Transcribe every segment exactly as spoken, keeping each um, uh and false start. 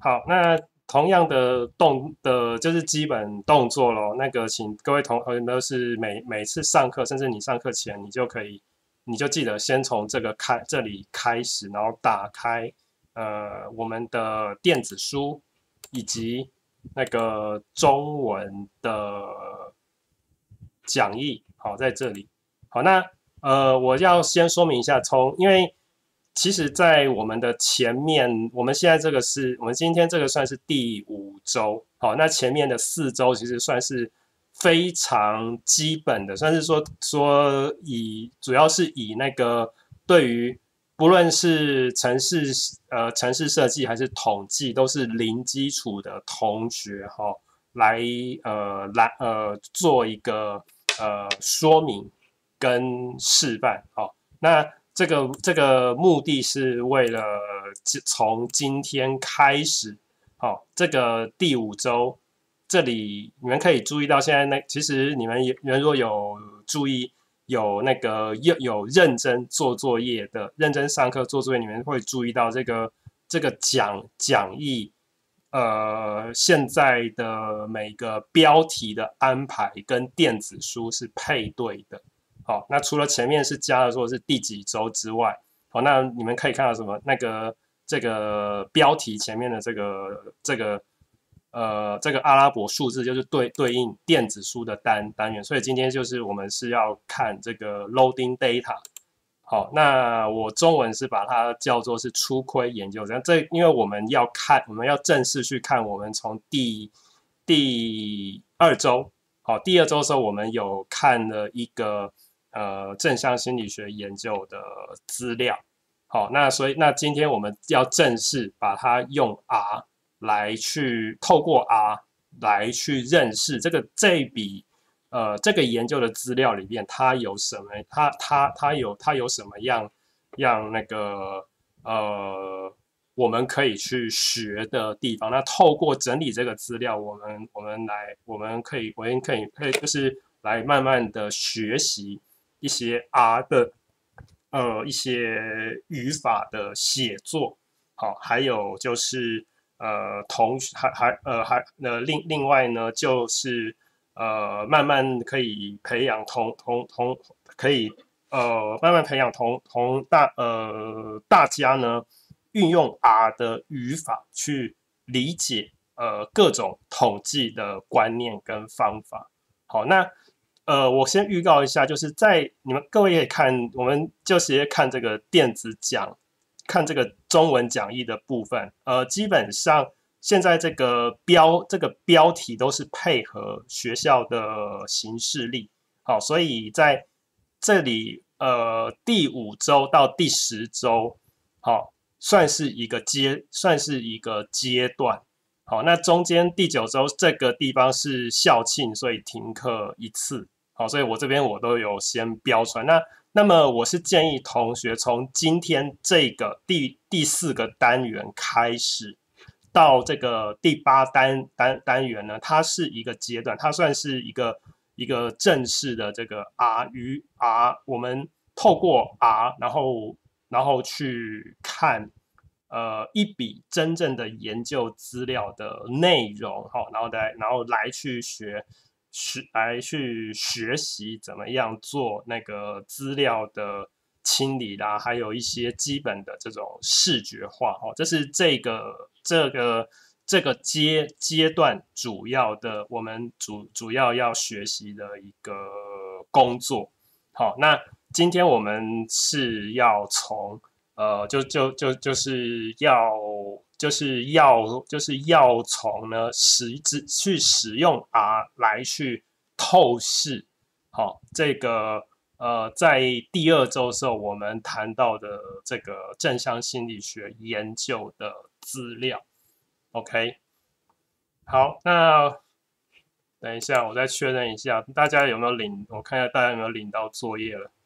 好，那同样的动的就是基本动作咯。那个，请各位同学都是每每次上课，甚至你上课前，你就可以，你就记得先从这个开这里开始，然后打开呃我们的电子书以及那个中文的讲义。好，在这里。好，那呃我要先说明一下，从因为。其实，在我们的前面，我们现在这个是我们今天这个算是第五周，好，那前面的四周其实算是非常基本的，算是说说以主要是以那个对于不论是城市呃城市设计还是统计，都是零基础的同学哈、哦，来呃来呃做一个呃说明跟示范，好、哦，那。这个这个目的是为了从今天开始，好、哦，这个第五周，这里你们可以注意到，现在那其实你们你们若有注意，有那个有有认真做作业的，认真上课做作业，你们会注意到这个这个讲讲义，呃，现在的每个标题的安排跟电子书是配对的。好、哦，那除了前面是加了说是第几周之外，好、哦，那你们可以看到什么？那个这个标题前面的这个这个呃这个阿拉伯数字就是对对应电子书的单单元，所以今天就是我们是要看这个 loading data。好，那我中文是把它叫做是初窥研究，这样这因为我们要看，我们要正式去看，我们从第第二周，好，第二周的时候我们有看了一个。呃，正向心理学研究的资料，好，那所以那今天我们要正式把它用 R 来去透过 R 来去认识这个这一笔呃这个研究的资料里面它有什么，它它它有它有什么样样那个呃我们可以去学的地方。那透过整理这个资料，我们我们来我们可以我们可以可以就是来慢慢的学习。一些 R 的呃一些语法的写作，好，还有就是呃同还还呃还呃另另外呢就是呃慢慢可以培养同同同可以呃慢慢培养同同大呃大家呢运用 R 的语法去理解呃各种统计的观念跟方法。好，那。呃，我先预告一下，就是在你们各位可以看，我们就直接看这个电子讲，看这个中文讲义的部分。呃，基本上现在这个标这个标题都是配合学校的行事历，好，所以在这里呃第五周到第十周，好，算是一个阶，算是一个阶段。好，那中间第九周这个地方是校庆，所以停课一次。好，所以我这边我都有先标出来。那那么我是建议同学从今天这个第第四个单元开始，到这个第八单单单元呢，它是一个阶段，它算是一个一个正式的这个 R 与 R， 我们透过 R， 然后然后去看呃一笔真正的研究资料的内容，好，然后来然后来去学。学来去学习怎么样做那个资料的清理啦，还有一些基本的这种视觉化哈，这是这个这个这个阶阶段主要的我们主主要要学习的一个工作。好，那今天我们是要从呃，就就就就是要就是要就是要从呢使之去使用 R 来去透视，好、哦，这个呃，在第二周的时候我们谈到的这个正向心理学研究的资料 ，OK， 好，那等一下我再确认一下，大家有没有领？我看一下大家有没有领到作业了，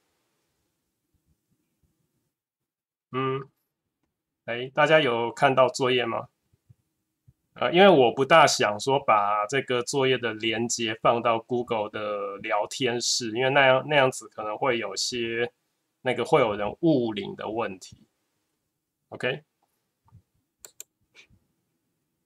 嗯。哎，大家有看到作业吗？呃，因为我不大想说把这个作业的连接放到 Google 的聊天室，因为那样那样子可能会有些那个会有人误领的问题。OK，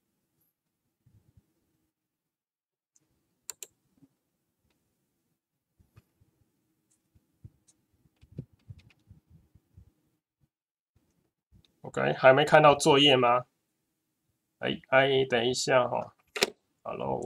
OK，还没看到作业吗？哎哎，等一下哈、哦、，Hello。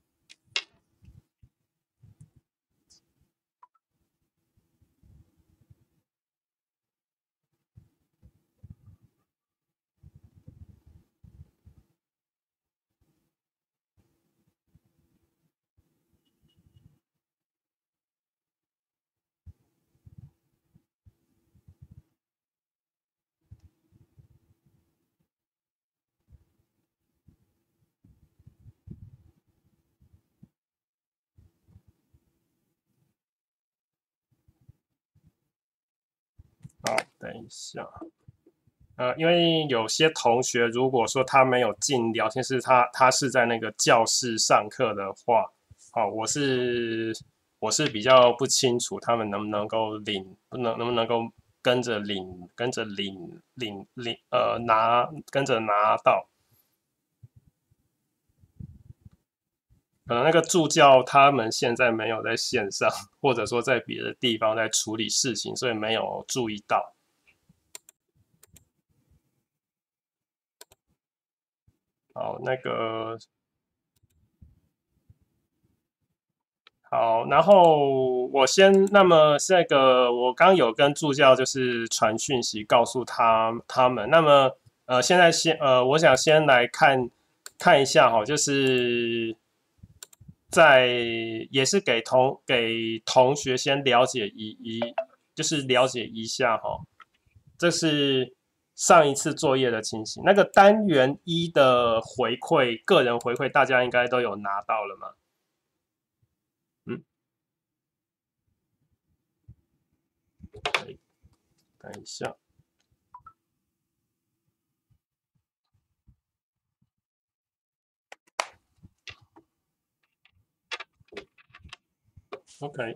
好，等一下。呃，因为有些同学如果说他没有进聊天室，他他是在那个教室上课的话，好、哦，我是我是比较不清楚他们能不能够领，不能能不能够跟着领，跟着领领领呃拿跟着拿到，可能那个助教他们现在没有在线上，或者说在别的地方在处理事情，所以没有注意到。好，那个好，然后我先，那么这个我刚有跟助教就是传讯息告诉他他们，那么呃现在先呃我想先来看看一下哈，就是在也是给同给同学先了解一一就是了解一下哈，这是上一次作业的情形，那个单元一的回馈个人回馈大家应该都有拿到了吗？嗯，等一下。OK，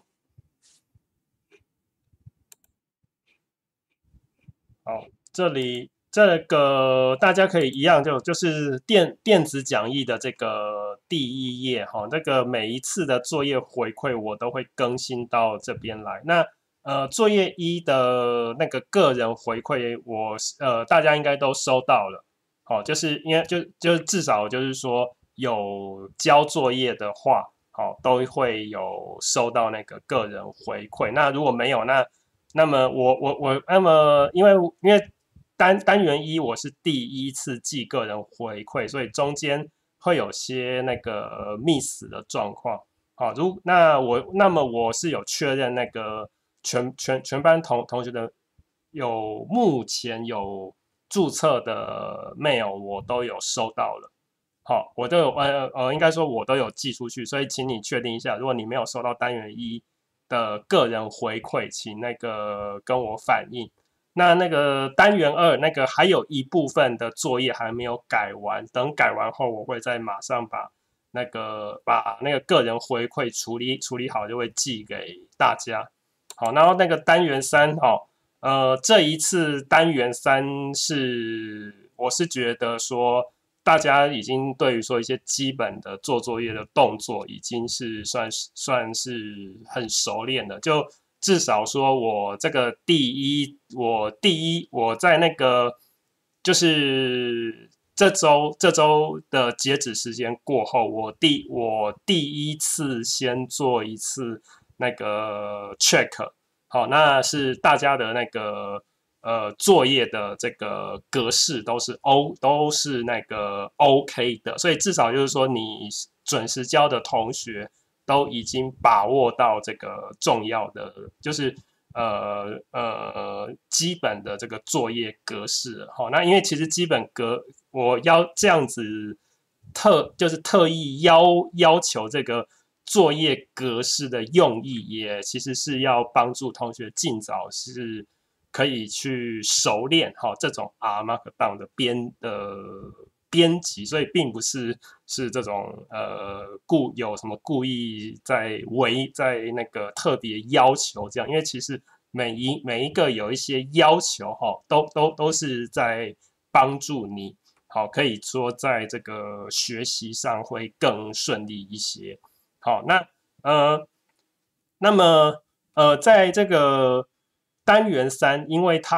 好，这里这个大家可以一样就就是电电子讲义的这个第一页哈，这个每一次的作业回馈我都会更新到这边来。那呃，作业一的那个个人回馈我，呃大家应该都收到了，好，就是因为就就至少就是说有交作业的话，好都会有收到那个个人回馈。那如果没有，那那么我我我那么因为因为单单元一我是第一次记个人回馈，所以中间会有些那个 miss 的状况。好，如那我那么我是有确认那个全全全班同同学的有目前有注册的 mail 我都有收到了。好，我都有呃呃，应该说我都有寄出去，所以请你确定一下，如果你没有收到单元一的个人回馈，请那个跟我反映。那那个单元二那个还有一部分的作业还没有改完，等改完后，我会再马上把那个把那个个人回馈处理处理好，就会寄给大家。好，然后那个单元三哦，呃，这一次单元三是我是觉得说。大家已经对于说一些基本的做作业的动作，已经是算是算是很熟练的。就至少说我这个第一，我第一我在那个就是这周这周的截止时间过后，我第我第一次先做一次那个 check，好，那是大家的那个。呃作业的这个格式都是 O 都是那个 OK 的，所以至少就是说你准时交的同学都已经把握到这个重要的，就是呃呃基本的这个作业格式了。好，那因为其实基本格我要这样子特就是特意要要求这个。作业格式的用意也其实是要帮助同学尽早是可以去熟练哈这种 R Markdown 的编的编辑，所以并不是是这种呃故有什么故意在为在那个特别要求这样，因为其实每一每一个有一些要求哈，都都都是在帮助你，好可以说在这个学习上会更顺利一些。好，那呃，那么呃，在这个单元三，因为它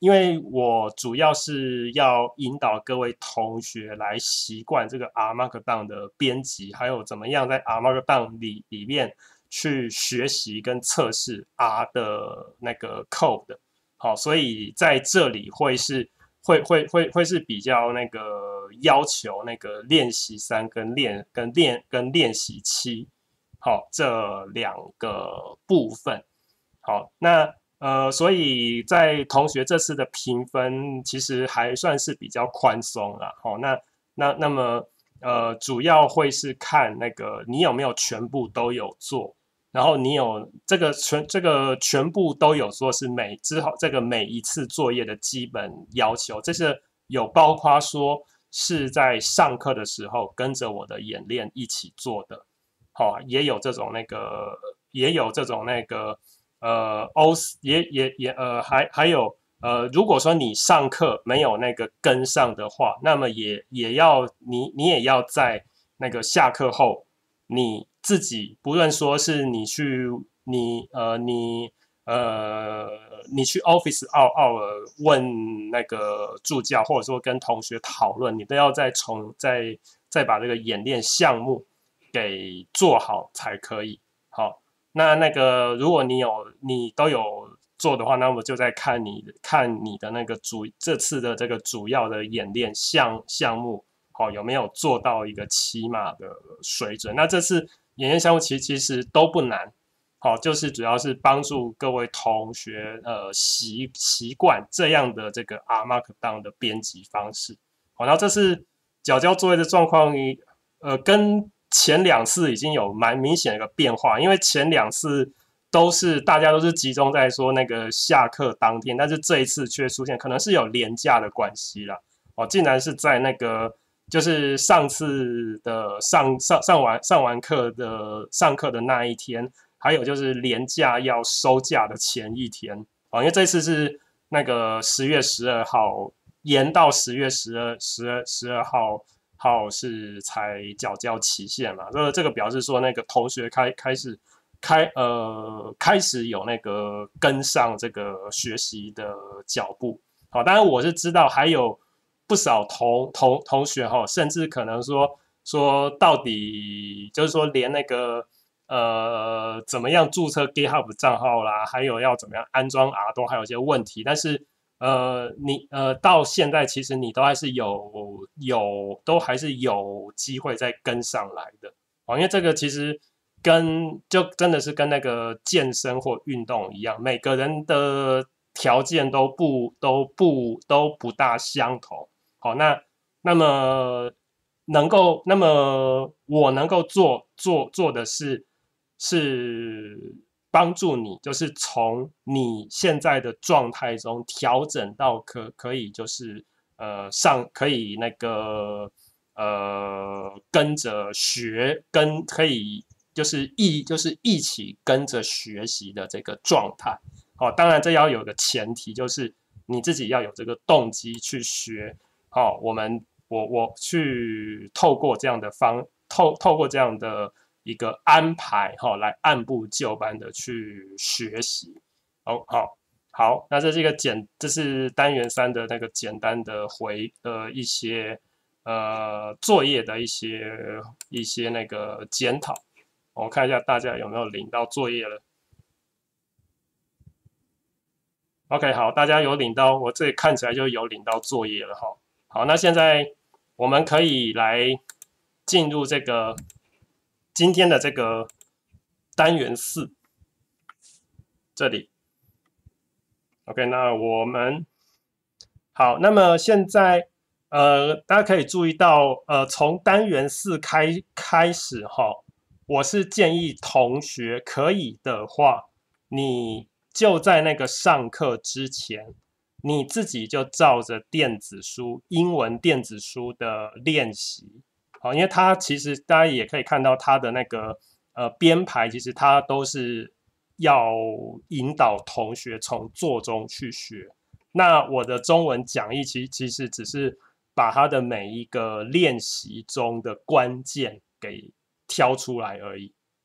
因为我主要是要引导各位同学来习惯这个 R Markdown 的编辑，还有怎么样在 R Markdown 里里面去学习跟测试 R 的那个 code。好，所以在这里会是会会会会是比较那个要求那个练习三跟练跟练跟练习七，好，这两个部分。好，那呃，所以在同学这次的评分其实还算是比较宽松啦。好，那那那么呃，主要会是看那个你有没有全部都有做。然后你有这个全这个全部都有做是每之后这个每一次作业的基本要求，这是有包括说是在上课的时候跟着我的演练一起做的，好、哦，也有这种那个也有这种那个呃 O 也也也呃还还有呃，如果说你上课没有那个跟上的话，那么也也要你你也要在那个下课后。你自己不论说是你去你呃你呃你去 Office hour 问那个助教，或者说跟同学讨论，你都要再从再再把这个演练项目给做好才可以。好，那那个如果你有你都有做的话，那么就在看你看你的那个主这次的这个主要的演练项项目。好、哦，有没有做到一个起码的水准？那这次演练项目其实其实都不难，好、哦，就是主要是帮助各位同学呃习习惯这样的这个 R Markdown 的编辑方式。好、哦，然后这次缴交作业的状况，呃，跟前两次已经有蛮明显的一个变化，因为前两次都是大家都是集中在说那个下课当天，但是这一次却出现可能是有连假的关系啦，哦，竟然是在那个。就是上次的上上上完上完课的上课的那一天，还有就是连假要收假的前一天啊、哦，因为这次是那个十月十二号延到十月十二十二十二号号是才缴交期限嘛，这个这个表示说那个同学开开始开呃开始有那个跟上这个学习的脚步。好、哦，当然我是知道还有。不少同同同学哈，甚至可能说说到底就是说连那个呃怎么样注册 GitHub 账号啦，还有要怎么样安装 R 都还有一些问题，但是呃你呃到现在其实你都还是有有都还是有机会再跟上来的哦，因为这个其实跟就真的是跟那个健身或运动一样，每个人的条件都不都不都不大相同。好，那那么能够，那么我能够做做做的是是帮助你，就是从你现在的状态中调整到可可以就是呃上可以那个呃跟着学跟可以就是一就是一起跟着学习的这个状态。好，当然这要有个前提，就是你自己要有这个动机去学。好、哦，我们我我去透过这样的方透透过这样的一个安排，哈、哦，来按部就班的去学习。哦，好，好，那这是一个简，这是单元三的那个简单的回呃一些呃作业的一些一些那个检讨。我看一下大家有没有领到作业了。OK， 好，大家有领到，我这里看起来就有领到作业了哈。好，那现在我们可以来进入这个今天的这个单元四这里。OK， 那我们好，那么现在呃，大家可以注意到，呃，从单元四开开始哈，我是建议同学可以的话，你就在那个上课之前。你自己就照着电子书英文电子书的练习，好，因为它其实大家也可以看到它的那个呃编排，其实它都是要引导同学从做中去学。那我的中文讲义其实其实只是把它的每一个练习中的关键给挑出来而已。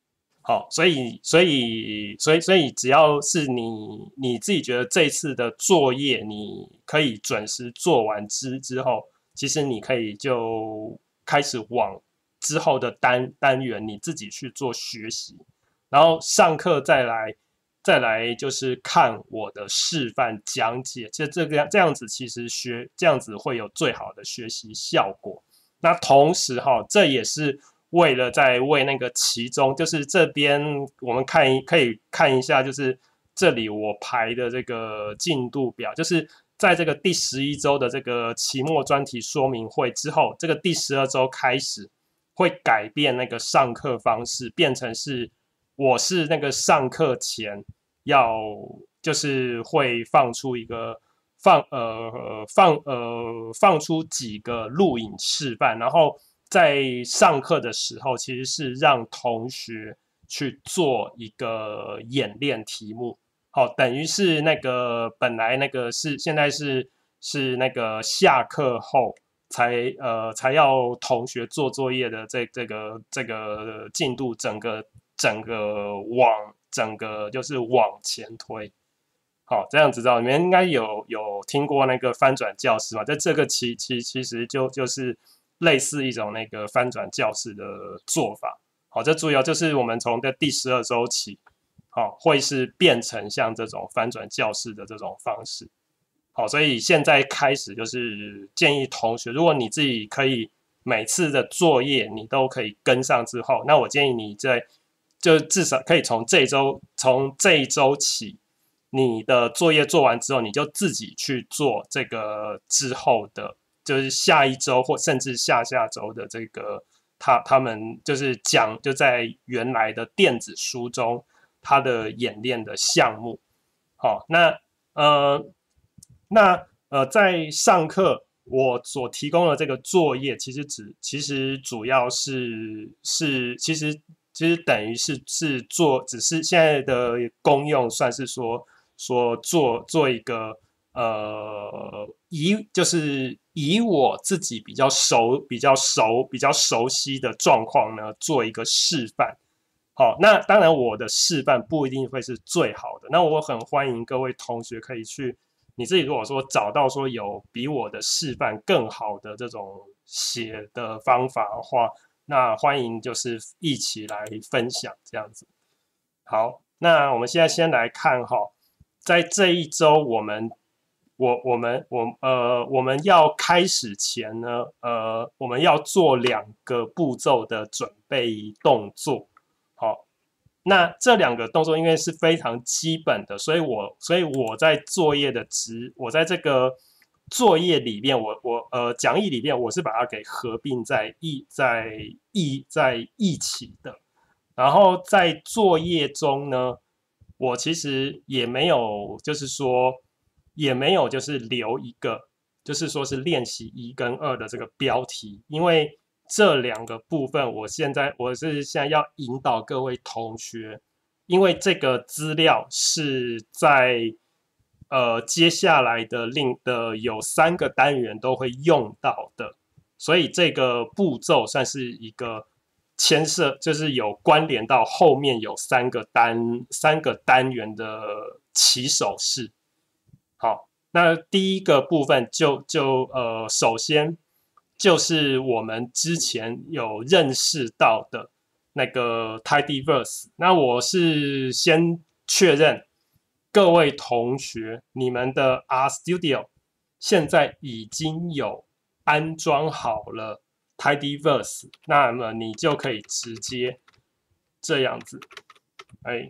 好，所以所以所以所以只要是你你自己觉得这一次的作业你可以准时做完之之后，其实你可以就开始往之后的单单元你自己去做学习，然后上课再来再来就是看我的示范讲解，就这个这样子其实学这样子会有最好的学习效果。那同时哈，这也是为了在为那个期中，就是这边我们看一可以看一下，就是这里我排的这个进度表，就是在这个第十一周的这个期末专题说明会之后，这个第十二周开始会改变那个上课方式，变成是我是那个上课前要就是会放出一个。放呃放呃放出几个录影示范，然后在上课的时候，其实是让同学去做一个演练题目，好，等于是那个本来那个是现在是是那个下课后才呃才要同学做作业的这这个这个进度，整个整个往整个就是往前推。好，这样子知道，你们应该有有听过那个翻转教室嘛？在这个其其其实就就是类似一种那个翻转教室的做法。好，这注意哦，就是我们从这第十二周起，好，会是变成像这种翻转教室的这种方式。好，所以现在开始就是建议同学，如果你自己可以每次的作业你都可以跟上之后，那我建议你在就至少可以从这一周从这一周起。你的作业做完之后，你就自己去做这个之后的，就是下一周或甚至下下周的这个，他他们就是讲就在原来的电子书中他的演练的项目。好，那呃那呃在上课我所提供的这个作业，其实只其实主要是是其实其实等于是是做，只是现在的功用算是说。说做做一个呃，以就是以我自己比较熟、比较熟、比较熟悉的状况呢，做一个示范。好，那当然我的示范不一定会是最好的，那我很欢迎各位同学可以去你自己如果说找到说有比我的示范更好的这种写的方法的话，那欢迎就是一起来分享这样子。好，那我们现在先来看哈。在这一周，我们我我们我呃我们要开始前呢，呃我们要做两个步骤的准备动作。好，那这两个动作因为是非常基本的，所以我所以我在作业的值，我在这个作业里面，我我呃讲义里面，我是把它给合并在一在一在一起的。然后在作业中呢。我其实也没有，就是说，也没有就是留一个，就是说是练习一跟二的这个标题，因为这两个部分，我现在我是现在要引导各位同学，因为这个资料是在呃接下来的另的有三个单元都会用到的，所以这个步骤算是一个。牵涉就是有关联到后面有三个单三个单元的起手式。好，那第一个部分就就呃，首先就是我们之前有认识到的那个 Tidyverse。那我是先确认各位同学，你们的 RStudio 现在已经有安装好了。Tidyverse， 那么你就可以直接这样子，哎，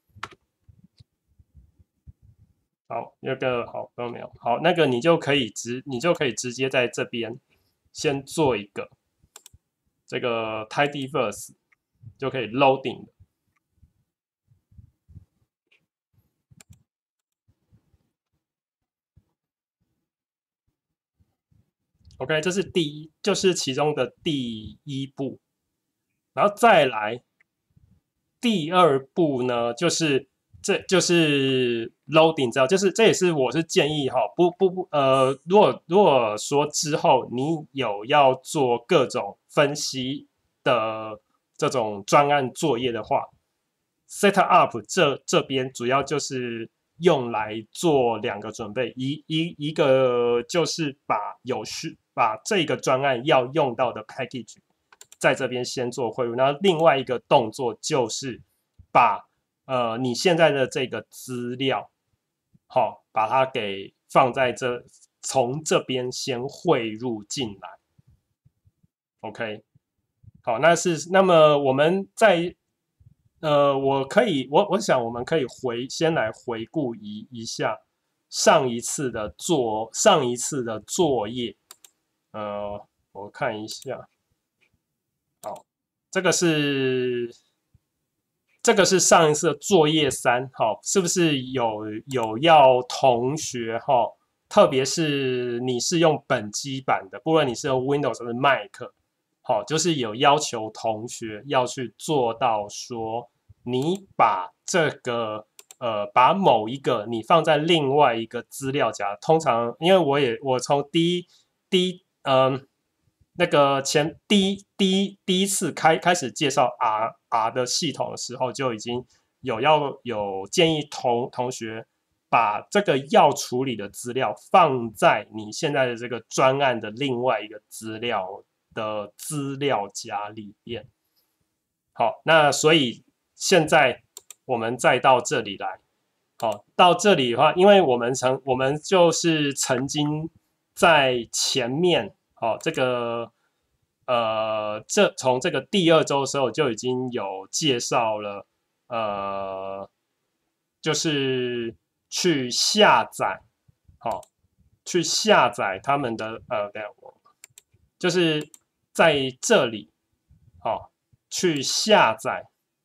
好，那个好都没有，好，那个你就可以直，你就可以直接在这边先做一个这个 Tidyverse， 就可以 loading 的。OK， 这是第一，就是其中的第一步，然后再来第二步呢，就是这就是 loading 资料，就是这也是我是建议哈，不不不，呃，如果如果说之后你有要做各种分析的这种专案作业的话， set up 这这边主要就是用来做两个准备，一一一个就是把有需把这个专案要用到的 package 在这边先做汇入，然后另外一个动作就是把呃你现在的这个资料，好、哦，把它给放在这，从这边先汇入进来。OK， 好，那是那么我们在呃，我可以我我想我们可以回先来回顾一一下上一次的作上一次的作业，呃，我看一下，好，这个是这个是上一次的作业三，好，是不是有有要同学哈，特别是你是用本机版的，不论你是用 Windows 还是 Mac。好，就是有要求同学要去做到说，你把这个呃，把某一个你放在另外一个资料夹，通常因为我也我从第一第一嗯、呃、那个前第一第一第一次开开始介绍 R R 的系统的时候，就已经有要有建议同同学把这个要处理的资料放在你现在的这个专案的另外一个资料的资料夹里面。好，那所以现在我们再到这里来。好，到这里的话，因为我们曾我们就是曾经在前面，好、哦，这个呃，这从这个第二周的时候就已经有介绍了，呃，就是去下载，好、哦，去下载他们的呃，等下我就是在这里，好、哦，去下载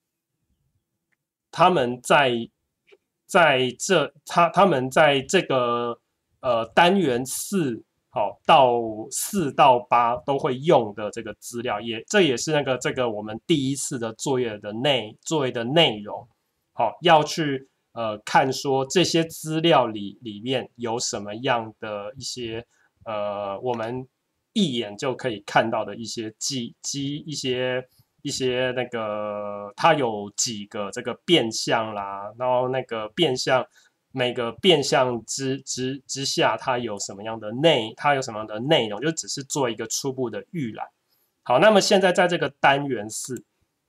他们在。在这，他他们在这个呃单元四，好、哦、到四到八都会用的这个资料，也这也是那个这个我们第一次的作业的内作业的内容，好、哦、要去呃看说这些资料里里面有什么样的一些呃我们一眼就可以看到的一些记记一些。一些那个，它有几个这个变项啦，然后那个变项每个变项之之之下，它有什么样的内，它有什么样的内容，就只是做一个初步的预览。好，那么现在在这个单元四，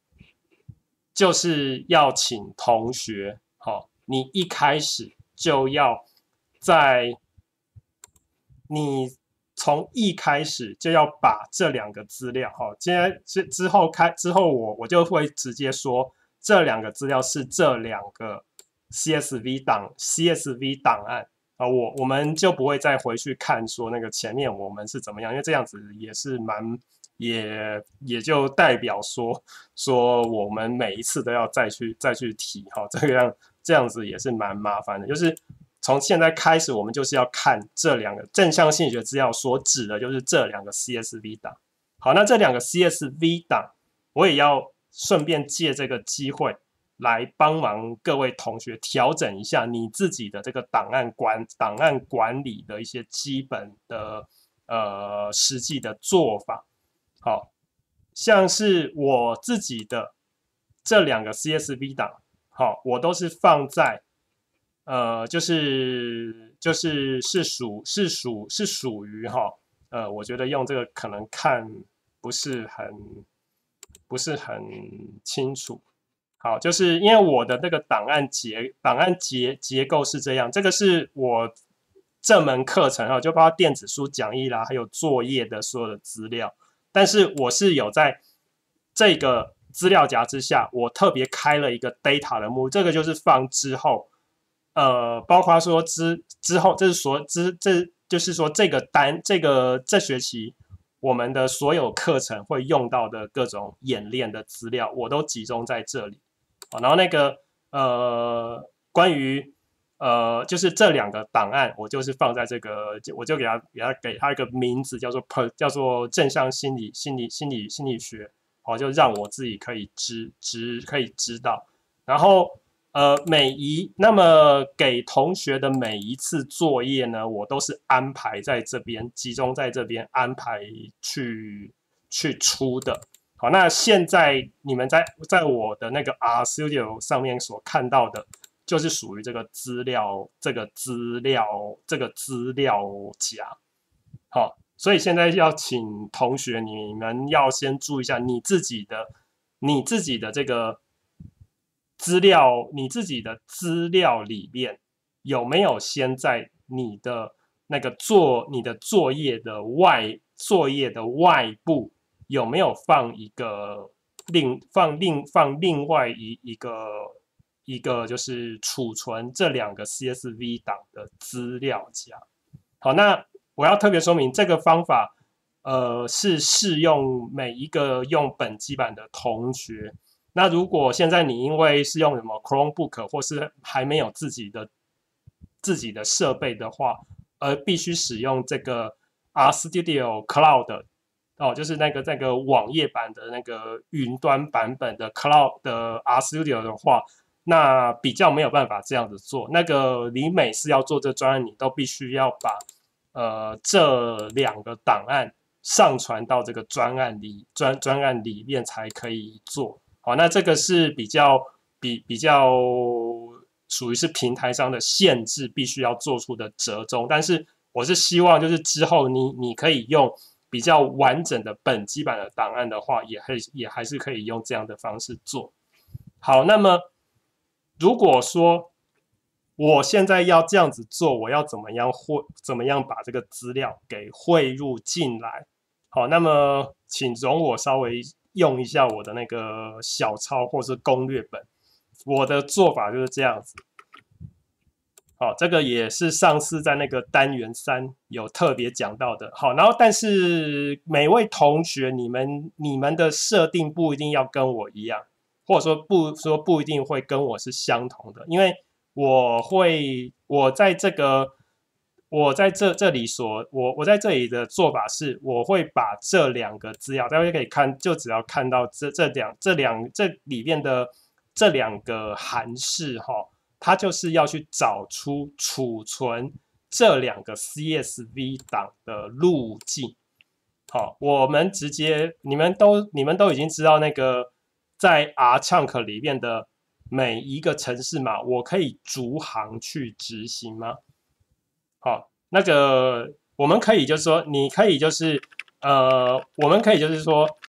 就是要请同学，好，你一开始就要在你。从一开始就要把这两个资料，哈，今天之之后开之后我我就会直接说这两个资料是这两个 C S V 档 C S V 档案啊，我我们就不会再回去看说那个前面我们是怎么样，因为这样子也是蛮也也就代表说说我们每一次都要再去再去提，哈，这样这样子也是蛮麻烦的，就是。从现在开始，我们就是要看这两个正向心理学资料所指的就是这两个 C S V 档。好，那这两个 C S V 档，我也要顺便借这个机会来帮忙各位同学调整一下你自己的这个档案管档案管理的一些基本的呃实际的做法。好，像是我自己的这两个 C S V 档，好，我都是放在。呃，就是就是是属是属是属于哈，呃，我觉得用这个可能看不是很不是很清楚。好，就是因为我的那个档案结档案结结构是这样，这个是我这门课程哈，就包括电子书讲义啦，还有作业的所有的资料，但是我是有在这个资料夹之下，我特别开了一个 data 的目录，这个就是放之后。呃，包括说之之后，这是说之这就是说这个单这个这学期我们的所有课程会用到的各种演练的资料，我都集中在这里。然后那个呃，关于呃，就是这两个档案，我就是放在这个，我就给他给他给他一个名字，叫做 per 叫做正向心理心理心理心理学，哦，就让我自己可以知知可以知道，然后。呃，每一那么给同学的每一次作业呢，我都是安排在这边，集中在这边安排去去出的。 好，那现在你们在在我的那个 RStudio 上面所看到的，就是属于这个资料这个资料这个资料夹。好，所以现在要请同学你们要先注意一下你自己的你自己的这个资料，你自己的资料里面有没有先在你的那个做你的作业的外作业的外部有没有放一个另放另放另外一一个一个就是储存这两个 C S V 档的资料夹？好，那我要特别说明，这个方法呃是适用每一个用本基版的同学。那如果现在你因为是用什么 Chromebook 或是还没有自己的自己的设备的话，而必须使用这个 RStudio Cloud 哦，就是那个那个网页版的那个云端版本的 Cloud 的 RStudio 的话，那比较没有办法这样子做。那个你每次要做这专案，你都必须要把呃这两个档案上传到这个专案里专专案里面才可以做。好，那这个是比较比比较属于是平台上的限制，必须要做出的折中。但是我是希望就是之后你你可以用比较完整的本基版的档案的话，也可以也还是可以用这样的方式做。好，那么如果说我现在要这样子做，我要怎么样汇怎么样把这个资料给汇入进来？好，那么请容我稍微用一下我的那个小抄或是攻略本。我的做法就是这样子。好，这个也是上次在那个单元三有特别讲到的。好，然后但是每位同学，你们你们的设定不一定要跟我一样，或者说不说不一定会跟我是相同的，因为我会我在这个我在这这里所我我在这里的做法是，我会把这两个资料，大家可以看，就只要看到这这两这两这里面的这两个函式哈，它就是要去找出储存这两个 C S V 档的路径。好，我们直接你们都你们都已经知道那个在 RChunk 里面的每一个程式码，我可以逐行去执行吗？好，那个我们可以就是说，你可以就是呃，我们可以就是说，